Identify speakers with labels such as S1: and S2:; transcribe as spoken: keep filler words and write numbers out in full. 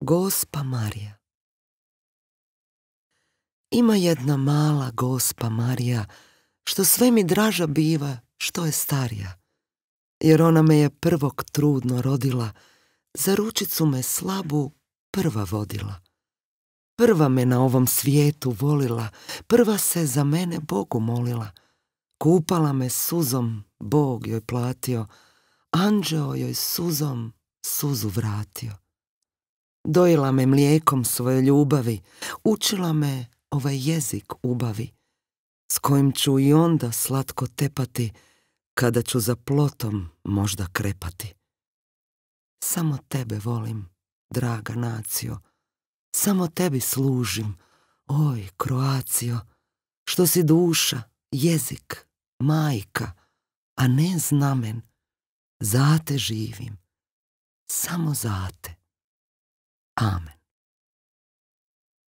S1: Gospa Marija. Ima jedna mala Gospa Marija, što sve mi draža biva što je starija, jer ona me je prvog trudno rodila, za ručicu me slabu prva vodila. Prva me na ovom svijetu volila, prva se za mene Bogu molila. Kupala me suzom, Bog joj platio, anđeo joj suzom suzu vratio. Dojila me mlijekom svoje ljubavi, učila me ovaj jezik ubavi, s kojim ću i onda slatko tepati, kada ću za plotom možda krepati. Samo tebe volim, draga nacio, samo tebi služim, oj, Kroacijo, što si duša, jezik, majka, a ne znamen, za te živim, samo za te. Amen.